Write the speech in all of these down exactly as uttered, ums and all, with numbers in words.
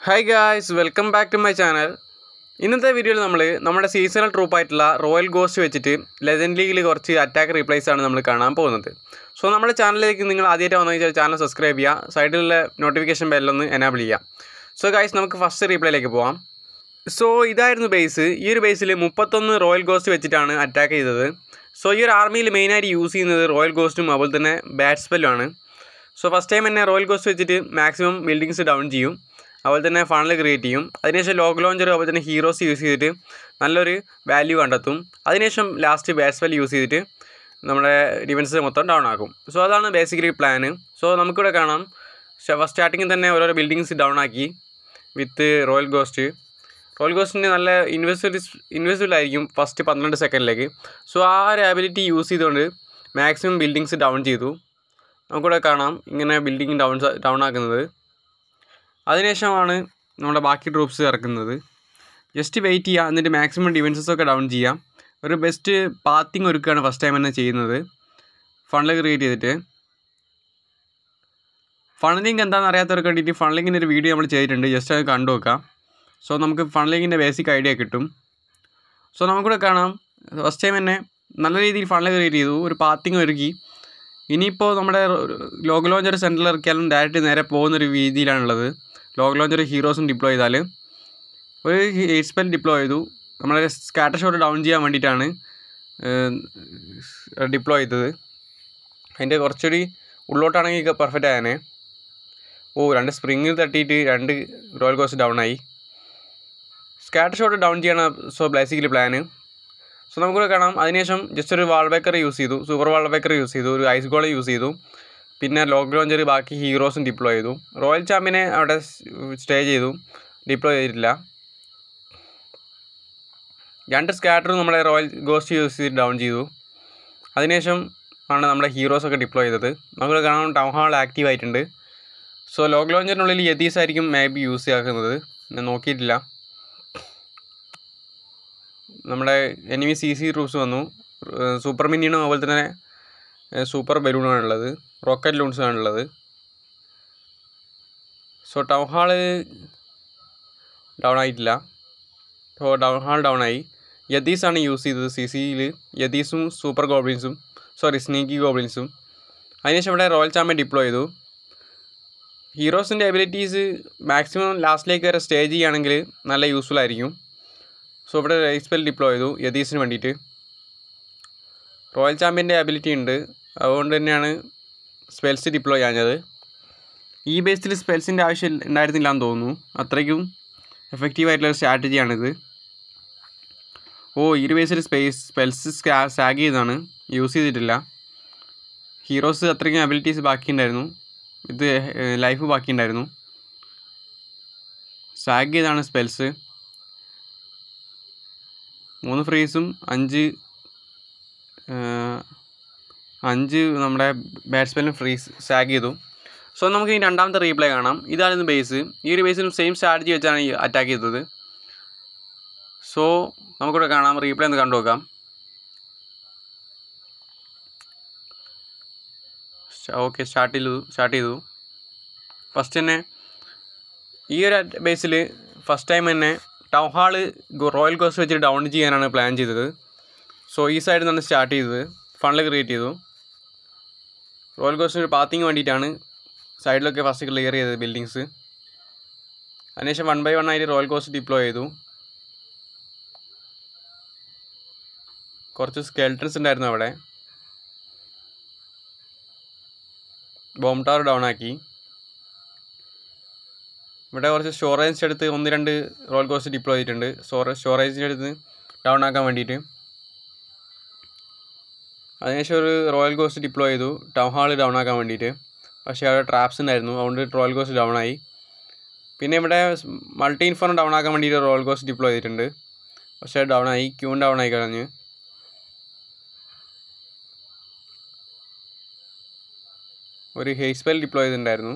Hi guys, welcome back to my channel. ഇന്നത്തെ വീഡിയോയിൽ നമ്മൾ നമ്മുടെ സീസണൽ ട്രൂപ്പായിട്ടുള്ള റോയൽ ഗോസ്റ്റ് വെച്ചിട്ട് ലെജൻഡ് ലീഗിൽ കുറച്ച് അറ്റാക്ക് റീപ്ലേസ് ആണ് നമ്മൾ കാണാൻ പോകുന്നത്. സോ നമ്മുടെ ചാനലിലേക്ക് നിങ്ങൾ ആദ്യമായിട്ട് വന്നു കഴിഞ്ഞാൽ ചാനൽ സബ്സ്ക്രൈബ് ചെയ്യുക, സൈഡിലുള്ള നോട്ടിഫിക്കേഷൻ ബെല്ലൊന്ന് എനാബിൾ ചെയ്യുക. സോ ഗൈസ് നമുക്ക് ഫസ്റ്റ് റീപ്ലേയിലേക്ക് പോവാം. സോ ഇതായിരുന്നു ബേസ്. ഈ ഒരു ബേസിൽ മുപ്പത്തൊന്ന് റോയൽ ഗോസ്റ്റ് വെച്ചിട്ടാണ് അറ്റാക്ക് ചെയ്തത്. സോ ഈ ഒരു ആർമിയിൽ മെയിനായിട്ട് യൂസ് ചെയ്യുന്നത് റോയൽ ഗോസ്റ്റും അതുപോലെ തന്നെ ബാറ്റ് സ്പെല്ലുമാണ്. സോ ഫസ്റ്റ് ടൈം തന്നെ റോയൽ ഗോസ്റ്റ് വെച്ചിട്ട് മാക്സിമം ബിൽഡിങ്സ് ഡൗൺ ചെയ്യും, അതുപോലെ തന്നെ ഫണൽ ക്രിയേറ്റ് ചെയ്യും. അതിനുശേഷം ലോക്ക് ലോഞ്ചർ അതുപോലെ തന്നെ ഹീറോസ് യൂസ് ചെയ്തിട്ട് നല്ലൊരു വാല്യൂ കണ്ടെത്തും. അതിനുശേഷം ലാസ്റ്റ് ബാറ്റ് സ്പെൽ യൂസ് ചെയ്തിട്ട് നമ്മുടെ ഡിഫൻസ് മൊത്തം ഡൗൺ ആക്കും. സോ അതാണ് ബേസിക്കലി പ്ലാന്. സോ നമുക്കിവിടെ കാണാം ഫസ്റ്റ് സ്റ്റാർട്ടിങ്ങിൽ തന്നെ ഓരോരോ ബിൽഡിങ്സ് ഡൗൺ ആക്കി വിത്ത് റോയൽ ഗോസ്റ്റ്. റോയൽ ഗോസ്റ്റിന് നല്ല ഇൻവെസിബിൾ ഇൻവെസിബിൾ ആയിരിക്കും ഫസ്റ്റ് പന്ത്രണ്ട് സെക്കൻഡിലേക്ക്. സോ ആ ഒരു ആബിലിറ്റി യൂസ് ചെയ്തുകൊണ്ട് മാക്സിമം ബിൽഡിങ്സ് ഡൗൺ ചെയ്തു. നമുക്കിവിടെ കാണാം ഇങ്ങനെ ബിൽഡിങ് ഡൗൺ ഡൗൺ ആക്കുന്നത്. അതിനുശേഷമാണ് നമ്മുടെ ബാക്കി ട്രൂപ്സ് ഇറക്കുന്നത്. ജസ്റ്റ് വെയിറ്റ് ചെയ്യുക, എന്നിട്ട് മാക്സിമം ഡിഫൻസസൊക്കെ ഡൗൺ ചെയ്യാം. ഒരു ബെസ്റ്റ് പാത്തിങ് ഒരുക്കുകയാണ് ഫസ്റ്റ് ടൈം തന്നെ ചെയ്യുന്നത് ഫണൽ ക്രിയേറ്റ് ചെയ്തിട്ട്. ഫണലിങ് എന്താണെന്ന് അറിയാത്തവർക്ക് വേണ്ടിയിട്ട് ഫണലിങ്ങിൻ്റെ ഒരു വീഡിയോ നമ്മൾ ചെയ്തിട്ടുണ്ട്, ജസ്റ്റ് അത് കണ്ടു നോക്കാം. സോ നമുക്ക് ഫണലിങ്ങിൻ്റെ ബേസിക് ഐഡിയ കിട്ടും. സോ നമുക്കിവിടെ കാണാം ഫസ്റ്റ് ടൈം തന്നെ നല്ല രീതിയിൽ ഫണൽ ക്രിയേറ്റ് ചെയ്തു, ഒരു പാത്തിങ് ഒരുക്കി. ഇനിയിപ്പോൾ നമ്മുടെ ലോഗ് ലോഞ്ചർ സെൻറ്ററിൽ ഇറക്കിയാലും ഡയറക്റ്റ് നേരെ പോകുന്നൊരു രീതിയിലാണുള്ളത്. ലോഗ് ലോഞ്ചർ ഹീറോസും ഡിപ്ലോയ് ചെയ്താൽ ഒരു ഹെയ്റ്റ് സ്പെൽ ഡിപ്ലോയ് ചെയ്തു. നമ്മളെ സ്കാറ്റർ ഷോട്ട് ഡൗൺ ചെയ്യാൻ വേണ്ടിയിട്ടാണ് ഡിപ്ലോയ് ചെയ്തത്. അതിൻ്റെ കുറച്ചുകൂടി ഉള്ളോട്ടാണെങ്കിൽ പെർഫെക്റ്റ് ആയാനേ. ഓ രണ്ട് സ്പ്രിങ്ങിൽ തട്ടിയിട്ട് രണ്ട് റോയൽ ഗോസ്റ്റ് ഡൗൺ ആയി. സ്കാറ്റർ ഷോട്ട് ഡൗൺ ചെയ്യണം സോ ബേസിക്കലി പ്ലാന്. സോ നമുക്കിവിടെ കാണാം അതിനുശേഷം ജസ്റ്റ് ഒരു വാൾ ബേക്കർ യൂസ് ചെയ്തു, സൂപ്പർ വാൾ ബേക്കർ യൂസ് ചെയ്തു, ഒരു ഐസ് ഗോൾ യൂസ് ചെയ്തു, പിന്നെ ലോഗ് ലോഞ്ചർ ബാക്കി ഹീറോസും ഡിപ്ലോയ് ചെയ്തു. റോയൽ ചാമ്പ്യനെ അവിടെ സ്റ്റേ ചെയ്തു, ഡിപ്ലോയ് ചെയ്തിട്ടില്ല. രണ്ട് സ്കാറ്ററും നമ്മുടെ റോയൽ ഗോസ്റ്റ് യൂസ് ചെയ്ത് ഡൗൺ ചെയ്തു. അതിനുശേഷം ആണ് നമ്മുടെ ഹീറോസൊക്കെ ഡിപ്ലോയ് ചെയ്തത്. നമുക്ക് കാണാം ടൗൺ ഹാൾ ആക്റ്റീവ് ആയിട്ടുണ്ട്. സോ ലോഗ് ലോഞ്ചറിനുള്ളിൽ യതീസ് ആയിരിക്കും മേ ബി യൂസ് ആക്കുന്നത്, ഞാൻ നോക്കിയിട്ടില്ല. നമ്മുടെ എനിമി സി സി ട്രൂപ്സ് വന്നു. സൂപ്പർ മിനിയനും അതുപോലെ തന്നെ സൂപ്പർ ബലൂണാണുള്ളത്, റോക്കറ്റ് ലൂൺസാണുള്ളത്. സോ ടൗൺ ഹാള് ഡൗൺ ആയിട്ടില്ല. സോ ടൗൺ ഹാൾ ഡൗൺ ആയി. യതീസാണ് യൂസ് ചെയ്തത് സി സിയിൽ, യതീസും സൂപ്പർ ഗോബ്ലിൻസും സോറി സ്നീക്കി ഗോബ്ലിൻസും. അതിനുശേഷം ഇവിടെ റോയൽ ചാമ്പ്യൻ ഡിപ്ലോയ് ചെയ്തു. ഹീറോസിൻ്റെ എബിലിറ്റീസ് മാക്സിമം ലാസ്റ്റിലേക്ക് വരെ സ്റ്റേ ചെയ്യുകയാണെങ്കിൽ നല്ല യൂസ്ഫുൾ ആയിരിക്കും. സോ ഇവിടെ റൈസ് സ്പെൽ ഡിപ്ലോയ് ചെയ്തു യതീസിന് വേണ്ടിയിട്ട്. റോയൽ ചാമ്പ്യൻ്റെ എബിലിറ്റി ഉണ്ട്, അതുകൊണ്ട് തന്നെയാണ് സ്പെൽസ് ഡിപ്ലോയ് ചെയ്യാഞ്ഞത്. ഈ ബേസിൽ സ്പെൽസിൻ്റെ ആവശ്യം ഉണ്ടായിരുന്നില്ല എന്ന് തോന്നുന്നു, അത്രയ്ക്കും എഫക്റ്റീവായിട്ടുള്ള സ്ട്രാറ്റജിയാണിത്. ഓ ഈ ഒരു ബേസിൽ സ്പേസ് സ്പെൽസ് സാഗ് ചെയ്താണ്, യൂസ് ചെയ്തിട്ടില്ല. ഹീറോസ് അത്രയ്ക്കും എബിലിറ്റീസ് ബാക്കിയുണ്ടായിരുന്നു, ഇത് ലൈഫ് ബാക്കിയുണ്ടായിരുന്നു. സാഗ് ചെയ്താണ് സ്പെൽസ്. മൂന്ന് ഫ്രീസും അഞ്ച് അഞ്ച് നമ്മുടെ ബാറ്റ്സ്മാനും ഫ്രീസ് സാഗ് ചെയ്തു. സോ നമുക്ക് ഈ രണ്ടാമത്തെ റീപ്ലേ കാണാം. ഇതായിരുന്നു ബേസ്. ഈ ഒരു ബേസിലും സെയിം സ്ട്രാറ്റജി വെച്ചാണ് ഈ അറ്റാക്ക് ചെയ്തത്. സോ നമുക്കിവിടെ കാണാം, റീപ്ലേ ഒന്ന് കണ്ടു നോക്കാം. ഓക്കെ സ്റ്റാർട്ട് ചെയ്തു സ്റ്റാർട്ട് ചെയ്തു ഫസ്റ്റ് തന്നെ ഈ ഒരു ബേസിൽ ഫസ്റ്റ് ടൈം തന്നെ ടൗൺ ഹാള് റോയൽ ഗോസ്റ്റ് വെച്ചിട്ട് ഡൗൺ ചെയ്യാനാണ് പ്ലാൻ ചെയ്തത്. സോ ഈ സൈഡിൽ നിന്നാണ് സ്റ്റാർട്ട് ചെയ്തത്, ഫണൽ ക്രിയേറ്റ് ചെയ്തു. റോയൽ ഗോസ്റ്റിന് ഒരു പാത്തിങ് വേണ്ടിയിട്ടാണ് സൈഡിലൊക്കെ ഫസ്റ്റ് ക്ലിയർ ചെയ്തത് ബിൽഡിങ്സ്. അതിനുശേഷം വൺ ബൈ വൺ ആയിട്ട് റോയൽ ഗോസ്റ്റ് ഡിപ്ലോയ് ചെയ്തു. കുറച്ച് സ്കെൽട്ടൺസ് ഉണ്ടായിരുന്നു അവിടെ. ബോംബ് ടവർ ഡൗൺ ആക്കി. ഇവിടെ കുറച്ച് സ്റ്റോറേജിൻ്റെ അടുത്ത് ഒന്ന് രണ്ട് റോയൽ ഗോസ്റ്റ് ഡിപ്ലോയ് ചെയ്തിട്ടുണ്ട്, സ്റ്റോറേജ് സ്റ്റോറേജിൻ്റെ അടുത്ത് ഡൗൺ ആക്കാൻ വേണ്ടിയിട്ട്. അതിനുശേഷം ഒരു റോയൽ ഗോസ്റ്റ് ഡിപ്ലോയ് ചെയ്തു ടൗൺ ഹാൾ ഡൗൺ ആക്കാൻ വേണ്ടിയിട്ട്. പക്ഷേ അവിടെ ട്രാപ്സ് ഉണ്ടായിരുന്നു, അതുകൊണ്ട് റോയൽ ഗോസ്റ്റ് ഡൗൺ ആയി. പിന്നെ ഇവിടെ മൾട്ടി ഇൻഫോൺ ഡൗൺ ആക്കാൻ വേണ്ടിയിട്ട് റോയൽ ഗോസ്റ്റ് ഡിപ്ലോയ് ചെയ്തിട്ടുണ്ട്, പക്ഷേ ഡൗൺ ആയി, ക്യൂൺ ഡൗൺ ആയി കളഞ്ഞ്. ഒരു ഹെയ്റ്റ് സ്പെൽ ഡിപ്ലോയ് ചെയ്തിട്ടുണ്ടായിരുന്നു.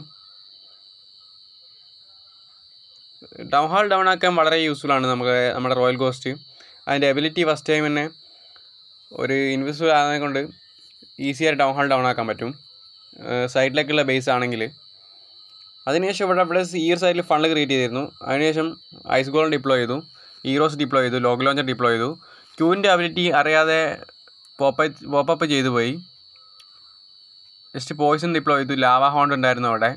ടൗൺ ഹാൾ ഡൗൺ ആക്കാൻ വളരെ യൂസ്ഫുൾ ആണ് നമുക്ക് നമ്മുടെ റോയൽ ഗോസ്റ്റ്. അതിൻ്റെ എബിലിറ്റി ഫസ്റ്റ് ടൈം തന്നെ ഒരു ഇൻവിസിബിൾ ആയതിനെ കൊണ്ട് ഈസിയായി ടൗൺ ഹാൾ ഡൗൺ ആക്കാൻ പറ്റും സൈഡിലേക്കുള്ള ബേസ് ആണെങ്കിൽ. അതിനുശേഷം ഇവിടെ ഇവിടെ ഈ ഒരു സൈഡിൽ ഫണ്ട് ക്രിയേറ്റ് ചെയ്തിരുന്നു. അതിനുശേഷം ഐസ് ഗോളം ഡിപ്ലോയ് ചെയ്തു, ഈറോസ് ഡിപ്ലോയ് ചെയ്തു, ലോഗ് ലോഞ്ചർ ഡിപ്ലോയ് ചെയ്തു. ക്യൂവിൻ്റെ അബിലിറ്റി അറിയാതെ പോപ്പ് പോപ്പപ്പ് ചെയ്തു പോയി. ജസ്റ്റ് പോയിസൺ ഡിപ്ലോയ് ചെയ്തു. ലാവ ഹോണ്ട് ഉണ്ടായിരുന്നു അവിടെ.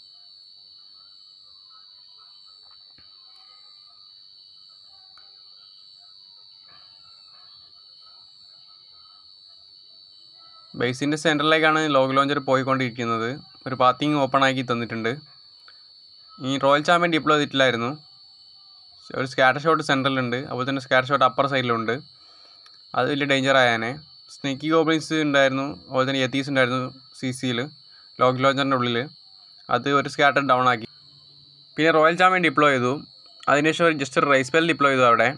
ബേസിൻ്റെ സെൻറ്ററിലേക്കാണ് ലോഗ് ലോഞ്ചർ പോയിക്കൊണ്ടിരിക്കുന്നത്. ഒരു പാത്തിങ് ഓപ്പൺ ആക്കി തന്നിട്ടുണ്ട്. ഈ റോയൽ ചാമ്പ്യൻ ഡിപ്ലോയ് ചെയ്തിട്ടില്ലായിരുന്നു. ഒരു സ്കാറ്റർ ഷോട്ട് സെൻറ്ററിലുണ്ട്, അതുപോലെ തന്നെ സ്കാറ്റർ ഷോട്ട് അപ്പർ സൈഡിലുണ്ട്. അത് വലിയ ഡേഞ്ചർ ആയാനെ. സ്നേക്കി ഗോബ്ലിൻസ് ഉണ്ടായിരുന്നു, അതുപോലെ തന്നെ യത്തീസ് ഉണ്ടായിരുന്നു സി സിയിൽ ലോഗ് ലോഞ്ചറിൻ്റെ ഉള്ളിൽ. അത് ഒരു സ്കാറ്റർ ഡൗൺ ആക്കി. പിന്നെ റോയൽ ചാമ്പ്യൻ ഡിപ്ലോയ് ചെയ്തു. അതിനുശേഷം ജസ്റ്റ് ഒരു റൈസ് പെൽ ഡിപ്ലോയ് ചെയ്തു. അവിടെ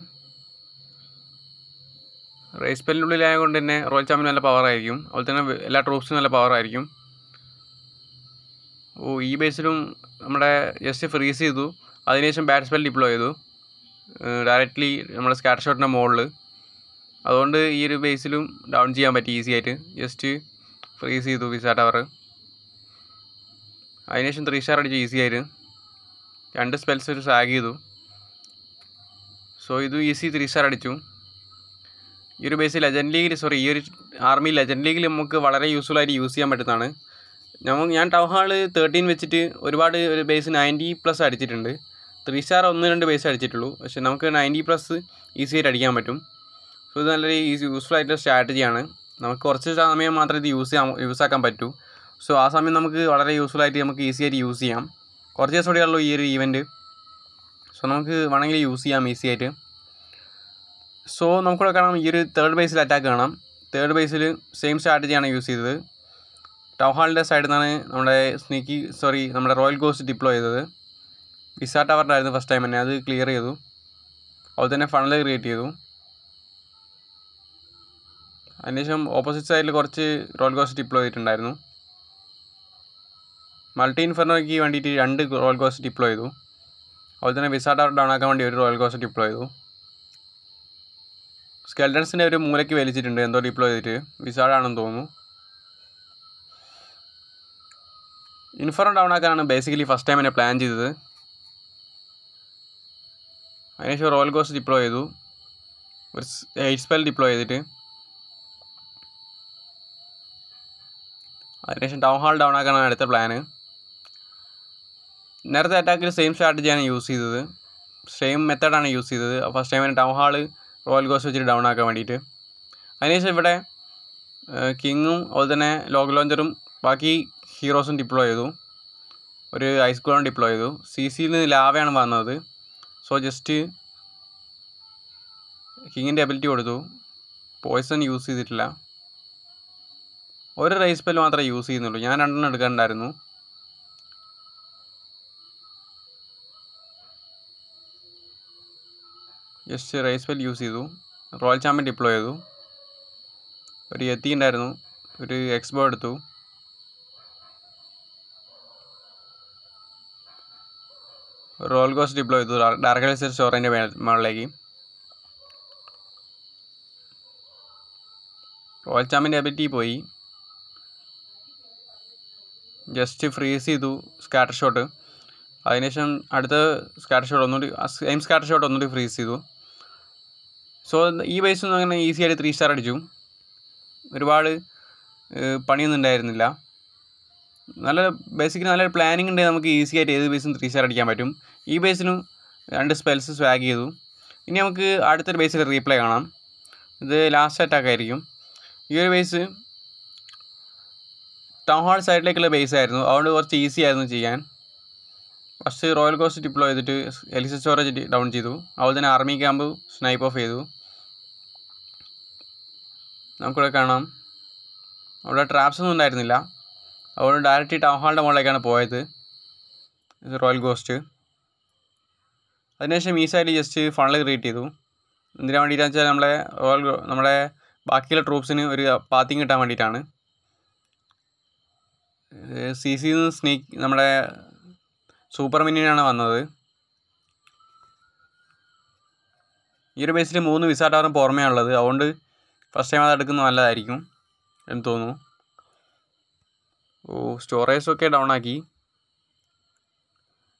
റേസ് പെല്ലിൻ്റെ ഉള്ളിലായതുകൊണ്ട് തന്നെ റോയൽ ചാമ്പ്യൻ നല്ല പവർ ആയിരിക്കും, അതുപോലെ തന്നെ എല്ലാ ട്രൂപ്സിനും നല്ല പവർ ആയിരിക്കും. ഓ ഈ ബേസിലും നമ്മുടെ ജസ്റ്റ് ഫ്രീസ് ചെയ്തു. അതിനുശേഷം ബാറ്റ് സ്പെൽ ഡിപ്ലോയ് ചെയ്തു ഡയറക്റ്റ്ലി നമ്മുടെ സ്കാറ്റർ ഷോട്ടിൻ്റെ മുകളിൽ. അതുകൊണ്ട് ഈ ഒരു ബേസിലും ഡൗൺ ചെയ്യാൻ പറ്റി ഈസി ആയിട്ട്. ജസ്റ്റ് ഫ്രീസ് ചെയ്തു വിസാ ടവർ. അതിനുശേഷം ത്രീ സ്റ്റാർ അടിച്ചു ഈസി ആയിട്ട്. രണ്ട് സ്പെൽസ് ഒരു സാഗ് ചെയ്തു. സോ ഇത് ഈസി ത്രീ സ്റ്റാർ അടിച്ചു. ഈ ഒരു ബേസ് ലെജൻഡ് ലീഗിൽ സോറി ഈ ഒരു ആർമി ലെജൻഡ് ലീഗിൽ നമുക്ക് വളരെ യൂസ്ഫുൾ ആയിട്ട് യൂസ് ചെയ്യാൻ പറ്റുന്നതാണ്. നമ്മൾ ഞാൻ ടൗൺ ഹാൾ തേർട്ടീൻ വെച്ചിട്ട് ഒരുപാട് ഒരു ബേസ് നയൻറ്റി പ്ലസ് അടിച്ചിട്ടുണ്ട്. ത്രീ സ്റ്റാർ ഒന്ന് രണ്ട് ബേസ് അടിച്ചിട്ടുള്ളൂ, പക്ഷേ നമുക്ക് നയൻറ്റി പ്ലസ് ഈസി ആയിട്ട് അടിക്കാൻ പറ്റും. സോ ഇത് നല്ലൊരു ഈസി യൂസ്ഫുൾ ആയിട്ടുള്ള സ്ട്രാറ്റജിയാണ്. നമുക്ക് കുറച്ച് സമയം മാത്രമേ ഇത് യൂസ് ചെയ്യാൻ യൂസ് ആക്കാൻ പറ്റൂ. സോ ആ സമയം നമുക്ക് വളരെ യൂസ്ഫുൾ ആയിട്ട് നമുക്ക് ഈസി ആയിട്ട് യൂസ് ചെയ്യാം. കുറച്ച് ദിവസം കൂടിയുള്ളൂ ഈ ഒരു ഈവൻറ്റ്. സോ നമുക്ക് വേണമെങ്കിൽ യൂസ് ചെയ്യാം ഈസി ആയിട്ട്. സോ നമുക്കിവിടെ കാണാം ഈ ഒരു തേർഡ് ബേസിൽ അറ്റാക്ക് കാണാം. തേർഡ് ബേസിൽ സെയിം സ്ട്രാറ്റജിയാണ് യൂസ് ചെയ്തത്. ടൗൺ ഹാളിൻ്റെ സൈഡിൽ നിന്നാണ് നമ്മുടെ സ്നീക്കി സോറി നമ്മുടെ റോയൽ ഗോസ്റ്റ് ഡിപ്ലോയ് ചെയ്തത്. വിസാ ടവറിൻ്റെ ആയിരുന്നു ഫസ്റ്റ് ടൈം തന്നെ, അത് ക്ലിയർ ചെയ്തു. അതുപോലെ തന്നെ ഫണൽ ക്രിയേറ്റ് ചെയ്തു. അതിനുശേഷം ഓപ്പോസിറ്റ് സൈഡിൽ കുറച്ച് റോയൽ ഗോസ്റ്റ് ഡിപ്ലോയ് ചെയ്തിട്ടുണ്ടായിരുന്നു. മൾട്ടി ഇൻഫെർണോയ്ക്ക് വേണ്ടിയിട്ട് രണ്ട് റോയൽ ഗോസ്റ്റ് ഡിപ്ലോയ് ചെയ്തു. അതുപോലെ തന്നെ വിസാ ടവർ ഡൗൺ ആക്കാൻ വേണ്ടി ഒരു റോയൽ ഗോസ്റ്റ് ഡിപ്ലോയ് ചെയ്തു. സ്കെൽട്ടൺസിൻ്റെ ഒരു മൂലയ്ക്ക് വലിച്ചിട്ടുണ്ട് എന്തോ ഡിപ്ലോയ് ചെയ്തിട്ട്, വിസാഡാണെന്ന് തോന്നുന്നു. ഇൻഫെർണോ ഡൗൺ ആക്കാനാണ് ബേസിക്കലി ഫസ്റ്റ് ടൈം എന്നെ പ്ലാൻ ചെയ്തത്. അതിനുശേഷം റോയൽ ഗോസ്റ്റ് ഡിപ്ലോയ് ചെയ്തു, ഒരു എയ്റ്റ് സ്പെൽ ഡിപ്ലോയ് ചെയ്തിട്ട്. അതിനുശേഷം ടൗൺ ഹാൾ ഡൗൺ ആക്കാനാണ് അടുത്ത പ്ലാന്. നേരത്തെ അറ്റാക്കിൽ സെയിം സ്ട്രാറ്റജിയാണ് യൂസ് ചെയ്തത്, സെയിം മെത്തേഡാണ് യൂസ് ചെയ്തത്. ഫസ്റ്റ് ടൈമിന് ടൗൺ ഹാൾ റോയൽ ഗോസ്റ്റ് വെച്ചിട്ട് ഡൗൺ ആക്കാൻ വേണ്ടിയിട്ട്. അതിനുശേഷം ഇവിടെ കിങ്ങും അതുപോലെ തന്നെ ലോഗ് ലോഞ്ചറും ബാക്കി ഹീറോസും ഡിപ്ലോയ് ചെയ്തു. ഒരു ഐസ് ഗോളം ഡിപ്ലോയ് ചെയ്തു. സി സിയിൽ നിന്ന് ലാവയാണ് വന്നത്. സോ ജസ്റ്റ് കിങ്ങിൻ്റെ എബിലിറ്റി കൊടുത്തു. പോയ്സൺ യൂസ് ചെയ്തിട്ടില്ല. ഒരു റൈസ് സ്പെൽ മാത്രമേ യൂസ് ചെയ്യുന്നുള്ളൂ. ഞാൻ രണ്ടെണ്ണം എടുക്കാനുണ്ടായിരുന്നു. ജസ്റ്റ് റൈസ് സ്പെൽ യൂസ് ചെയ്തു. റോയൽ ചാമ്പ്യൻ ഡിപ്ലോയ് ചെയ്തു. ഒരു യത്തി ഉണ്ടായിരുന്നു, ഒരു എക്സ്ബോ എടുത്തു. റോയൽ ഗോസ്റ്റ് ഡിപ്ലോയ് ചെയ്തു ഡയറക്റ്റ് ലെസർ സ്റ്റോറിൻ്റെ മുകളിലേക്ക്. റോയൽ ചാമ്പ്യൻ്റെ എബിലിറ്റി പോയി. ജസ്റ്റ് ഫ്രീസ് ചെയ്തു സ്കാറ്റർ ഷോട്ട്. അതിനുശേഷം അടുത്ത സ്കാറ്റർ ഷോട്ട് ഒന്നുകൂടി സെയിം സ്കാറ്റർ ഷോട്ട് ഒന്നുകൂടി ഫ്രീസ് ചെയ്തു. സോ ഈ ബേസിൽ നിന്ന് അങ്ങനെ ഈസി ആയിട്ട് ത്രീ സ്റ്റാർ അടിച്ചു. ഒരുപാട് പണിയൊന്നും ഉണ്ടായിരുന്നില്ല. നല്ല ബേസിക്കലി നല്ലൊരു പ്ലാനിങ് ഉണ്ടെങ്കിൽ നമുക്ക് ഈസി ആയിട്ട് ഏത് ബേസിലും ത്രീ സ്റ്റാർ അടിക്കാൻ പറ്റും. ഈ ബേസിലും രണ്ട് സ്പെൽസ് സ്വാഗ് ചെയ്തു. ഇനി നമുക്ക് അടുത്തൊരു ബേസിൽ റീപ്ലേ കാണാം. ഇത് ലാസ്റ്റ് അറ്റാക്ക് ആയിരിക്കും. ഈ ഒരു ബേസ് ടൗൺ ഹാൾ സൈഡിലേക്കുള്ള ബേസ് ആയിരുന്നു, അതുകൊണ്ട് കുറച്ച് ഈസി ആയിരുന്നു ചെയ്യാൻ. ഫസ്റ്റ് റോയൽ ഗോസ്റ്റ് ഡിപ്ലോയ് ചെയ്തിട്ട് എലിസ സ്റ്റോറേജ് ഡൗൺ ചെയ്തു. അതുപോലെ തന്നെ ആർമി ക്യാമ്പ് സ്നൈപ്പ് ഓഫ് ചെയ്തു. നമുക്കിവിടെ കാണാം അവിടെ ട്രാപ്സ് ഒന്നും ഉണ്ടായിരുന്നില്ല, അതുകൊണ്ട് ഡയറക്റ്റ് ടൗൺ ഹാളിൻ്റെ മുകളിലേക്കാണ് പോയത് റോയൽ ഗോസ്റ്റ്. അതിനുശേഷം ഈ സൈഡിൽ ജസ്റ്റ് ഫണൽ ക്രിയേറ്റ് ചെയ്തു. എന്തിനാ വേണ്ടിയിട്ടാണെന്ന് വെച്ചാൽ നമ്മളെ റോയൽ നമ്മുടെ ബാക്കിയുള്ള ട്രൂപ്സിന് ഒരു പാത്തിങ് കിട്ടാൻ വേണ്ടിയിട്ടാണ്. സി സിയിൽ നിന്ന് സ്നേക്ക് നമ്മുടെ സൂപ്പർ മിനിയനാണ് വന്നത്. ഈ ഒരു ബേസിൽ മൂന്ന് വിസാ ടവറും പുറമേ ഉള്ളത്, അതുകൊണ്ട് ഫസ്റ്റ് ടൈം അത് എടുക്കുന്നത് നല്ലതായിരിക്കും എന്ന് തോന്നുന്നു. ഓ സ്റ്റോറേജൊക്കെ ഡൗൺ ആക്കി.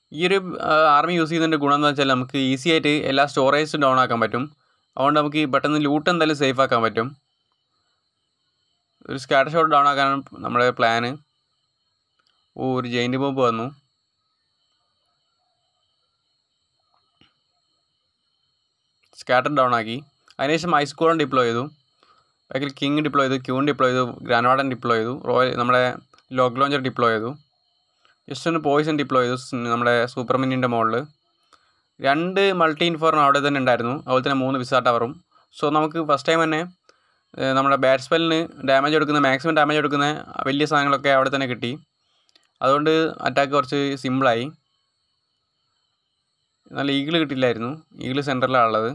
ഈ ഒരു ആർമി യൂസ് ചെയ്യുന്നതിൻ്റെ ഗുണം എന്താ വെച്ചാൽ നമുക്ക് ഈസി ആയിട്ട് എല്ലാ സ്റ്റോറേജും ഡൗൺ ആക്കാൻ പറ്റും. അതുകൊണ്ട് നമുക്ക് ഈ പെട്ടെന്ന് ലൂട്ട് എന്തായാലും സേഫ് ആക്കാൻ പറ്റും. ഒരു സ്കാറ്റർ ഷോട്ട് ഡൗൺ ആക്കാനാണ് നമ്മുടെ പ്ലാന്. ഓ, ഒരു ജെയിൻറ്റ് ബോംബ് വന്നു. സ്കാറ്റർ ഡൗൺ ആക്കി. അതിനുശേഷം ഐസ്കൂളൻ ഡിപ്ലോയ് ചെയ്തു. ബാക്കിൽ കിങ് ഡിപ്ലോയ് ചെയ്തു, ക്യൂൺ ഡിപ്ലോയ് ചെയ്തു, ഗ്രാനവാഡൻ ഡിപ്ലോയ് ചെയ്തു, റോയൽ നമ്മുടെ ലോക്ക് ലോഞ്ചർ ഡിപ്ലോയ് ചെയ്തു. ജസ്റ്റ് ഒന്ന് പോയിസൺ ഡിപ്ലോയ് ചെയ്തു നമ്മുടെ സൂപ്പർ മിന്നിൻ്റെ മുകളിൽ. രണ്ട് മൾട്ടി ഇൻഫോർൺ അവിടെ തന്നെ ഉണ്ടായിരുന്നു. അതുപോലെ തന്നെ മൂന്ന് വിസാ ടവറും. സോ നമുക്ക് ഫസ്റ്റ് ടൈം തന്നെ നമ്മുടെ ബാറ്റ്സ്പെല്ലിന് ഡാമേജ് എടുക്കുന്ന മാക്സിമം ഡാമേജ് എടുക്കുന്ന വലിയ സാധനങ്ങളൊക്കെ അവിടെ തന്നെ കിട്ടി. അതുകൊണ്ട് അറ്റാക്ക് കുറച്ച് സിമ്പിളായി. നല്ല ഈഗിൾ കിട്ടില്ലായിരുന്നു. ഈഗിൾ സെൻറ്ററിലാണ് ഉള്ളത്.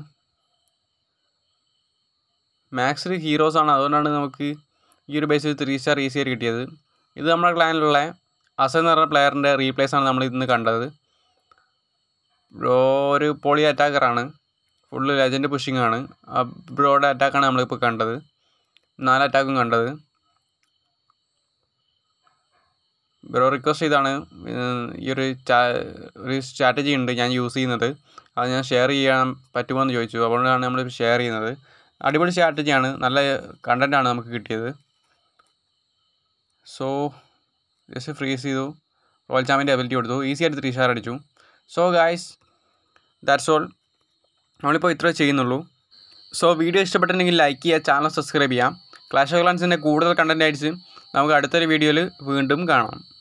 മാക്സിൽ ഹീറോസാണ്, അതുകൊണ്ടാണ് നമുക്ക് ഈ ഒരു ബേസിൽ ത്രീ സ്റ്റാർ ഈസി ആയിട്ട് കിട്ടിയത്. ഇത് നമ്മുടെ ക്ലാനിലുള്ള അസൻ എന്ന് പറഞ്ഞ പ്ലെയറിൻ്റെ റീപ്ലേസാണ് നമ്മൾ ഇന്ന് കണ്ടത്. ബ്രോ ഒരു പോളി അറ്റാക്കറാണ്, ഫുള്ള് ലെജൻഡ് പുഷിംഗ് ആണ്. ആ ബ്രോയുടെ അറ്റാക്കാണ് നമ്മളിപ്പോൾ കണ്ടത്, നാല് അറ്റാക്കും കണ്ടത്. ബ്രോ റിക്വസ്റ്റ് ചെയ്താണ് ഈ ഒരു ഒരു സ്ട്രാറ്റജി ഉണ്ട് ഞാൻ യൂസ് ചെയ്യുന്നത്, അത് ഞാൻ ഷെയർ ചെയ്യാൻ പറ്റുമോ എന്ന് ചോദിച്ചു. അതുകൊണ്ടാണ് നമ്മൾ ഷെയർ ചെയ്യുന്നത്. അടിപൊളി സ്ട്രാറ്റജിയാണ്, നല്ല കണ്ടൻറ്റാണ് നമുക്ക് കിട്ടിയത്. സോ ജസ്റ്റ് ഫ്രീസ് ചെയ്തു, റോയൽ ചാമ്പിൻ്റെ എബിലിറ്റി കൊടുത്തു, ഈസി ആയിട്ട് ത്രീ സ്റ്റാർ അടിച്ചു. So guys, that's all. നമ്മളിപ്പോൾ ഇത്രേ ചെയ്യുന്നുള്ളൂ. സോ വീഡിയോ ഇഷ്ടപ്പെട്ടിട്ടുണ്ടെങ്കിൽ ലൈക്ക് ചെയ്യുക, ചാനൽ സബ്സ്ക്രൈബ് ചെയ്യാം. ക്ലാഷ് ഓഫ് ക്ലാൻസിൻ്റെ കൂടുതൽ കണ്ടൻറ്റ് ആയിട്ട് നമുക്ക് അടുത്തൊരു വീഡിയോയിൽ വീണ്ടും കാണാം.